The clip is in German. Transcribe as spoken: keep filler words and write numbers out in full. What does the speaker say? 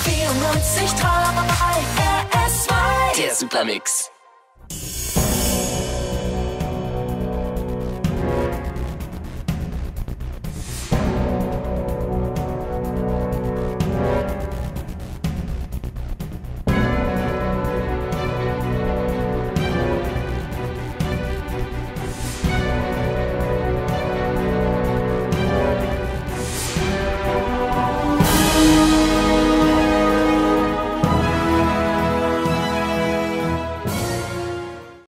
vierundneunzig Komma drei R S zwei. Der Supermix.